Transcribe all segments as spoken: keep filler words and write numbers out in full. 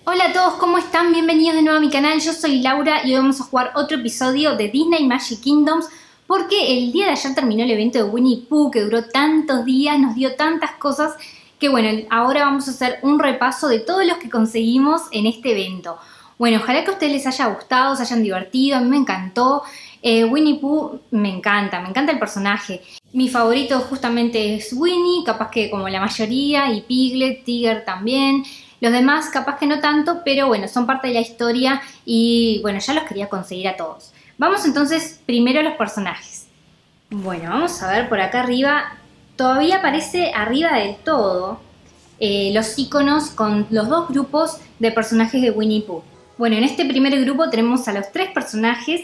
Hola a todos, ¿cómo están? Bienvenidos de nuevo a mi canal, yo soy Laura y hoy vamos a jugar otro episodio de Disney Magic Kingdoms porque el día de ayer terminó el evento de Winnie Pooh que duró tantos días, nos dio tantas cosas que bueno, ahora vamos a hacer un repaso de todos los que conseguimos en este evento. Bueno, ojalá que a ustedes les haya gustado, se hayan divertido, a mí me encantó. Eh, Winnie Pooh me encanta, me encanta el personaje. Mi favorito justamente es Winnie, capaz que como la mayoría, y Piglet, Tigger también. Los demás capaz que no tanto, pero bueno, son parte de la historia y bueno, ya los quería conseguir a todos. Vamos entonces primero a los personajes. Bueno, vamos a ver por acá arriba, todavía aparece arriba del todo eh, los iconos con los dos grupos de personajes de Winnie Pooh. Bueno, en este primer grupo tenemos a los tres personajes,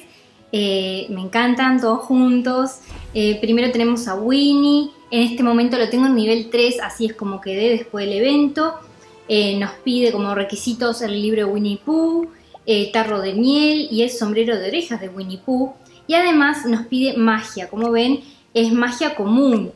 eh, me encantan todos juntos. Eh, primero tenemos a Winnie, en este momento lo tengo en nivel tres, así es como quedé después del evento. Eh, nos pide como requisitos el libro de Winnie Pooh, el tarro de miel y el sombrero de orejas de Winnie Pooh. Y además nos pide magia, como ven es magia común,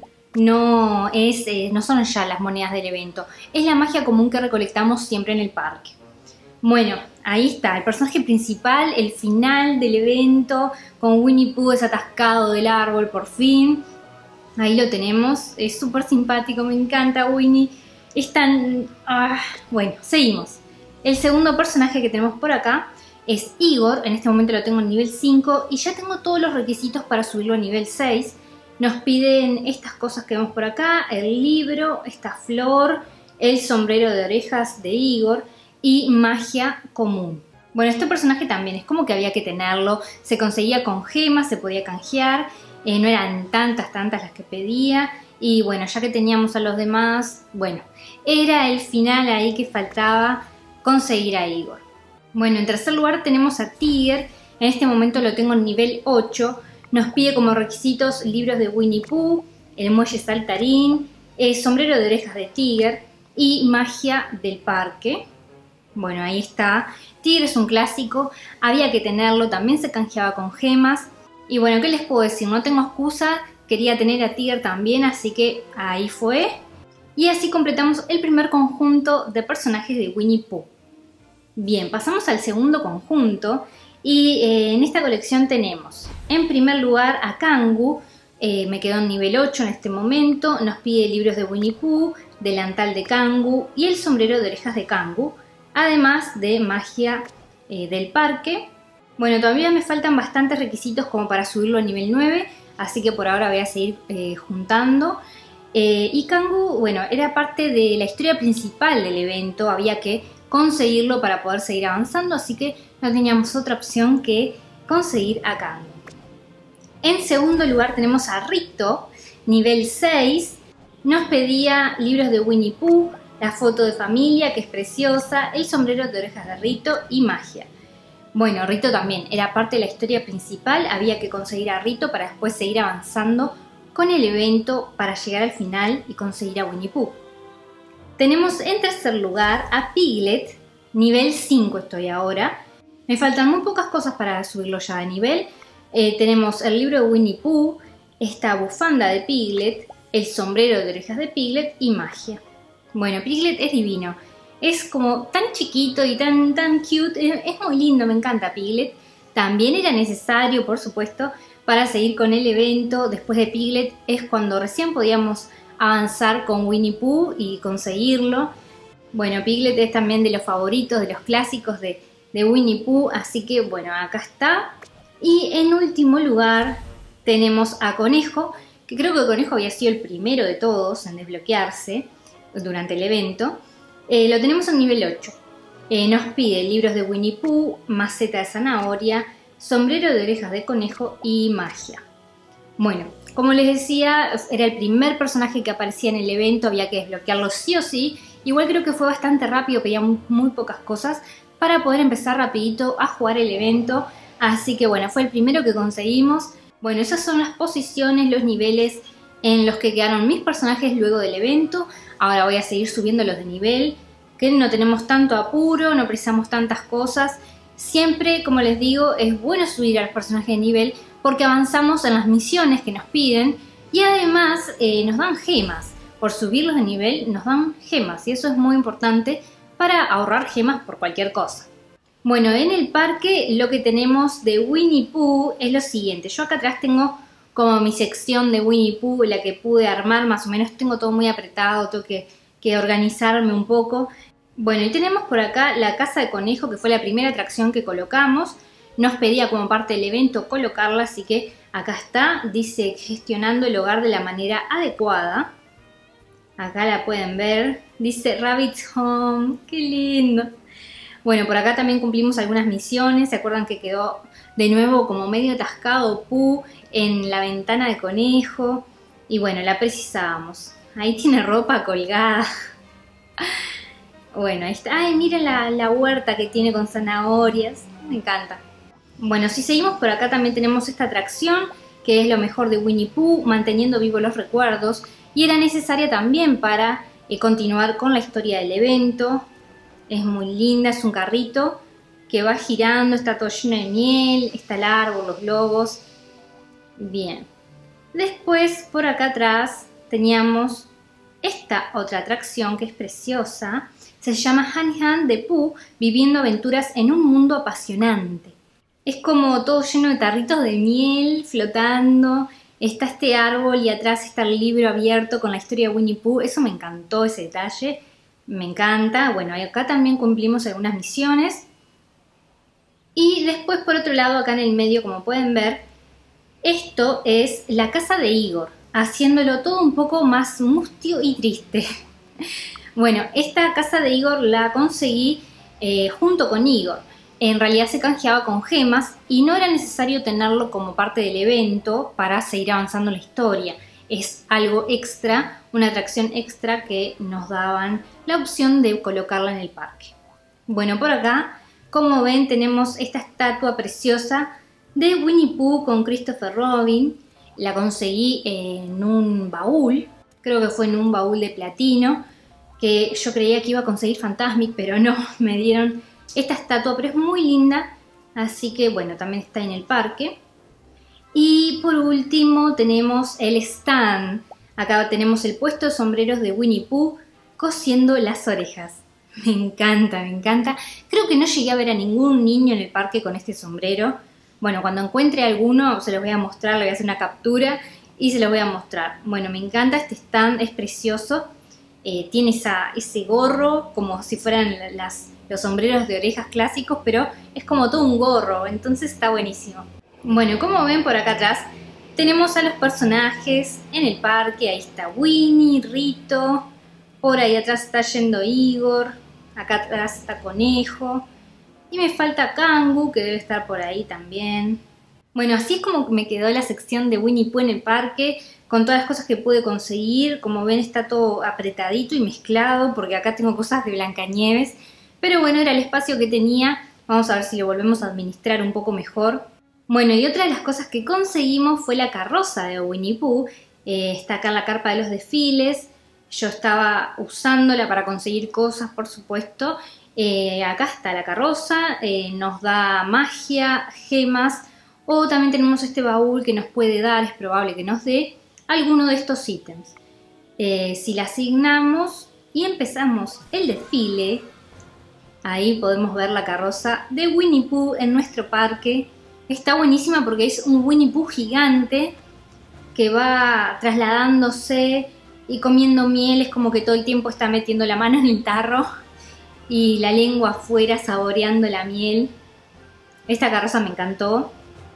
no, es, eh, no son ya las monedas del evento, es la magia común que recolectamos siempre en el parque. Bueno, ahí está, el personaje principal, el final del evento, con Winnie Pooh desatascado del árbol por fin. Ahí lo tenemos, es súper simpático, me encanta Winnie. Es tan... Ah, bueno, seguimos. El segundo personaje que tenemos por acá es Igor. En este momento lo tengo en nivel cinco y ya tengo todos los requisitos para subirlo a nivel seis. Nos piden estas cosas que vemos por acá, el libro, esta flor, el sombrero de orejas de Igor y magia común. Bueno, este personaje también es como que había que tenerlo. Se conseguía con gemas, se podía canjear, eh, no eran tantas, tantas las que pedía. Y bueno, ya que teníamos a los demás, bueno, era el final ahí que faltaba conseguir a Igor. Bueno, en tercer lugar tenemos a Tigger, en este momento lo tengo en nivel ocho, nos pide como requisitos libros de Winnie Pooh, el muelle saltarín, el sombrero de orejas de Tigger y magia del parque. Bueno, ahí está, Tigger es un clásico, había que tenerlo, también se canjeaba con gemas. Y bueno, ¿qué les puedo decir? No tengo excusa. Quería tener a Tigger también, así que ahí fue. Y así completamos el primer conjunto de personajes de Winnie Pooh. Bien, pasamos al segundo conjunto. Y eh, en esta colección tenemos, en primer lugar, a Kangu. Eh, me quedó en nivel ocho en este momento. Nos pide libros de Winnie Pooh, delantal de Kangu y el sombrero de orejas de Kangu. Además de magia eh, del parque. Bueno, todavía me faltan bastantes requisitos como para subirlo a nivel nueve. Así que por ahora voy a seguir eh, juntando. Eh, y Kangu, bueno, era parte de la historia principal del evento. Había que conseguirlo para poder seguir avanzando. Así que no teníamos otra opción que conseguir a Kangu. En segundo lugar tenemos a Rito, nivel seis. Nos pedía libros de Winnie Pooh, la foto de familia que es preciosa, el sombrero de orejas de Rito y magia. Bueno, Rito también era parte de la historia principal, había que conseguir a Rito para después seguir avanzando con el evento para llegar al final y conseguir a Winnie Pooh. Tenemos en tercer lugar a Piglet, nivel cinco estoy ahora. Me faltan muy pocas cosas para subirlo ya de nivel. Eh, tenemos el libro de Winnie Pooh, esta bufanda de Piglet, el sombrero de orejas de Piglet y magia. Bueno, Piglet es divino. Es como tan chiquito y tan, tan cute, es muy lindo, me encanta Piglet. También era necesario, por supuesto, para seguir con el evento. Después de Piglet es cuando recién podíamos avanzar con Winnie Pooh y conseguirlo. Bueno, Piglet es también de los favoritos, de los clásicos de, de Winnie Pooh, así que bueno, acá está. Y en último lugar tenemos a Conejo, que creo que Conejo había sido el primero de todos en desbloquearse durante el evento. Eh, lo tenemos en nivel ocho. Eh, nos pide libros de Winnie Pooh, maceta de zanahoria, sombrero de orejas de conejo y magia. Bueno, como les decía, era el primer personaje que aparecía en el evento, había que desbloquearlo sí o sí. Igual creo que fue bastante rápido, pedía muy, muy pocas cosas para poder empezar rapidito a jugar el evento. Así que bueno, fue el primero que conseguimos. Bueno, esas son las posiciones, los niveles en los que quedaron mis personajes luego del evento. Ahora voy a seguir subiendo los de nivel, que no tenemos tanto apuro, no precisamos tantas cosas. Siempre, como les digo, es bueno subir a los personajes de nivel porque avanzamos en las misiones que nos piden y además eh, nos dan gemas. Por subirlos de nivel nos dan gemas y eso es muy importante para ahorrar gemas por cualquier cosa. Bueno, en el parque lo que tenemos de Winnie Pooh es lo siguiente. Yo acá atrás tengo como mi sección de Winnie Pooh, la que pude armar más o menos. Tengo todo muy apretado, tengo que, que organizarme un poco. Bueno, y tenemos por acá la casa de conejo, que fue la primera atracción que colocamos. Nos pedía como parte del evento colocarla, así que acá está. Dice gestionando el hogar de la manera adecuada. Acá la pueden ver. Dice Rabbit's Home. ¡Qué lindo! Bueno, por acá también cumplimos algunas misiones. ¿Se acuerdan que quedó de nuevo como medio atascado Pooh en la ventana de conejo? Y bueno, la precisábamos. Ahí tiene ropa colgada. Bueno, ahí está. ¡Ay, miren la, la huerta que tiene con zanahorias! Me encanta. Bueno, si seguimos por acá también tenemos esta atracción, que es lo mejor de Winnie Pooh, manteniendo vivos los recuerdos. Y era necesaria también para eh, continuar con la historia del evento. Es muy linda, es un carrito que va girando, está todo lleno de miel, está el árbol, los globos. Bien. Después, por acá atrás, teníamos esta otra atracción que es preciosa. Se llama Honey Hunt de Pooh, viviendo aventuras en un mundo apasionante. Es como todo lleno de tarritos de miel flotando. Está este árbol y atrás está el libro abierto con la historia de Winnie Pooh. Eso me encantó, ese detalle. Me encanta. Bueno, acá también cumplimos algunas misiones. Y después, por otro lado, acá en el medio, como pueden ver, esto es la casa de Igor, haciéndolo todo un poco más mustio y triste. Bueno, esta casa de Igor la conseguí eh, junto con Igor. En realidad se canjeaba con gemas y no era necesario tenerlo como parte del evento para seguir avanzando la historia. Es algo extra, una atracción extra que nos daban la opción de colocarla en el parque. Bueno, por acá, como ven, tenemos esta estatua preciosa de Winnie Pooh con Christopher Robin. La conseguí en un baúl, creo que fue en un baúl de platino, que yo creía que iba a conseguir Fantasmic, pero no, me dieron esta estatua, pero es muy linda, así que bueno, también está en el parque. Y por último tenemos el stand. Acá tenemos el puesto de sombreros de Winnie Pooh cosiendo las orejas. Me encanta, me encanta. Creo que no llegué a ver a ningún niño en el parque con este sombrero. Bueno, cuando encuentre alguno se los voy a mostrar, le voy a hacer una captura y se los voy a mostrar. Bueno, me encanta este stand, es precioso. Eh, tiene esa, ese gorro como si fueran las, los sombreros de orejas clásicos, pero es como todo un gorro, entonces está buenísimo. Bueno, como ven por acá atrás, tenemos a los personajes en el parque. Ahí está Winnie, Rito, por ahí atrás está yendo Igor, acá atrás está Conejo, y me falta Kangu, que debe estar por ahí también. Bueno, así es como me quedó la sección de Winnie Pooh en el parque, con todas las cosas que pude conseguir. Como ven, está todo apretadito y mezclado, porque acá tengo cosas de Blancanieves, pero bueno, era el espacio que tenía. Vamos a ver si lo volvemos a administrar un poco mejor. Bueno, y otra de las cosas que conseguimos fue la carroza de Winnie Pooh. Eh, está acá en la carpa de los desfiles. Yo estaba usándola para conseguir cosas, por supuesto. Eh, acá está la carroza, eh, nos da magia, gemas, o también tenemos este baúl que nos puede dar, es probable que nos dé alguno de estos ítems. Eh, si la asignamos y empezamos el desfile, ahí podemos ver la carroza de Winnie Pooh en nuestro parque. Está buenísima porque es un Winnie Pooh gigante que va trasladándose y comiendo miel. Es como que todo el tiempo está metiendo la mano en el tarro y la lengua afuera saboreando la miel. Esta carroza me encantó.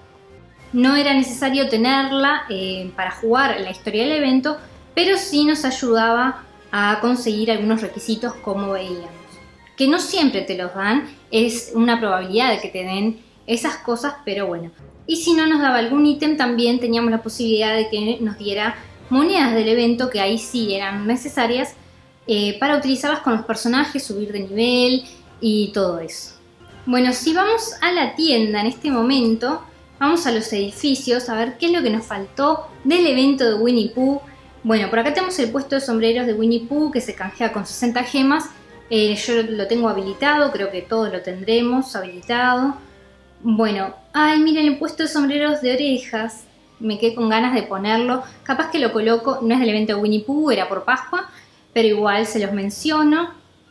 No era necesario tenerla eh, para jugar la historia del evento, pero sí nos ayudaba a conseguir algunos requisitos, como veíamos. Que no siempre te los dan, es una probabilidad de que te den esas cosas, pero bueno. Y si no nos daba algún ítem, también teníamos la posibilidad de que nos diera monedas del evento, que ahí sí eran necesarias eh, para utilizarlas con los personajes, subir de nivel y todo eso. Bueno, si vamos a la tienda en este momento, vamos a los edificios a ver qué es lo que nos faltó del evento de Winnie Pooh. Bueno, por acá tenemos el puesto de sombreros de Winnie Pooh que se canjea con sesenta gemas. Eh, yo lo tengo habilitado, creo que todos lo tendremos habilitado. Bueno, ay, miren el puesto de sombreros de orejas. Me quedé con ganas de ponerlo. Capaz que lo coloco, no es del evento de Winnie Pooh, era por Pascua, pero igual se los menciono.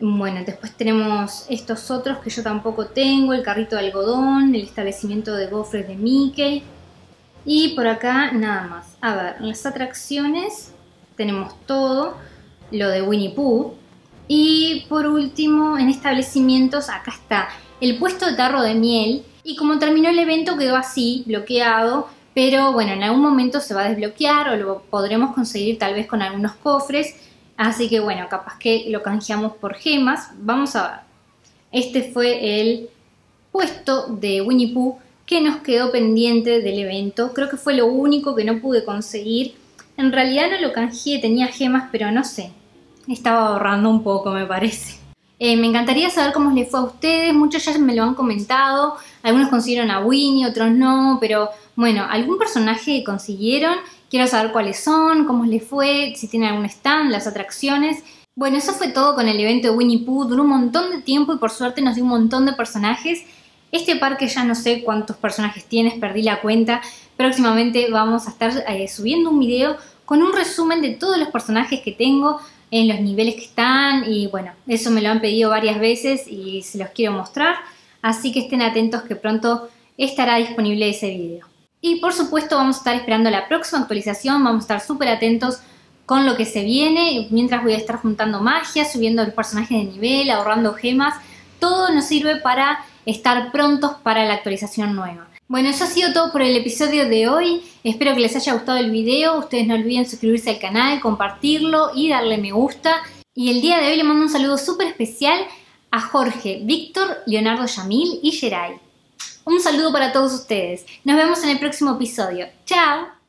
Bueno, después tenemos estos otros que yo tampoco tengo, el carrito de algodón, el establecimiento de gofres de Mickey. Y por acá nada más. A ver, en las atracciones tenemos todo lo de Winnie Pooh. Y por último, en establecimientos, acá está el puesto de tarro de miel. Y como terminó el evento quedó así, bloqueado. Pero bueno, en algún momento se va a desbloquear o lo podremos conseguir tal vez con algunos cofres. Así que bueno, capaz que lo canjeamos por gemas. Vamos a ver. Este fue el puesto de Winnie Pooh que nos quedó pendiente del evento. Creo que fue lo único que no pude conseguir. En realidad no lo canjeé, tenía gemas, pero no sé. Estaba ahorrando un poco, me parece. Eh, me encantaría saber cómo les fue a ustedes. Muchos ya me lo han comentado. Algunos consiguieron a Winnie, otros no. Pero bueno, ¿algún personaje consiguieron? Quiero saber cuáles son, cómo les fue, si tienen algún stand, las atracciones. Bueno, eso fue todo con el evento de Winnie Pooh. Duró un montón de tiempo y por suerte nos dio un montón de personajes. Este parque ya no sé cuántos personajes tienes, perdí la cuenta. Próximamente vamos a estar eh, subiendo un video con un resumen de todos los personajes que tengo, en los niveles que están. Y bueno, eso me lo han pedido varias veces y se los quiero mostrar. Así que estén atentos que pronto estará disponible ese video. Y por supuesto vamos a estar esperando la próxima actualización, vamos a estar súper atentos con lo que se viene, mientras voy a estar juntando magia, subiendo los personajes de nivel, ahorrando gemas. Todo nos sirve para estar prontos para la actualización nueva. Bueno, eso ha sido todo por el episodio de hoy. Espero que les haya gustado el video. Ustedes no olviden suscribirse al canal, compartirlo y darle me gusta. Y el día de hoy le mando un saludo súper especial a Jorge, Víctor, Leonardo Yamil y Geray. Un saludo para todos ustedes. Nos vemos en el próximo episodio. ¡Chao!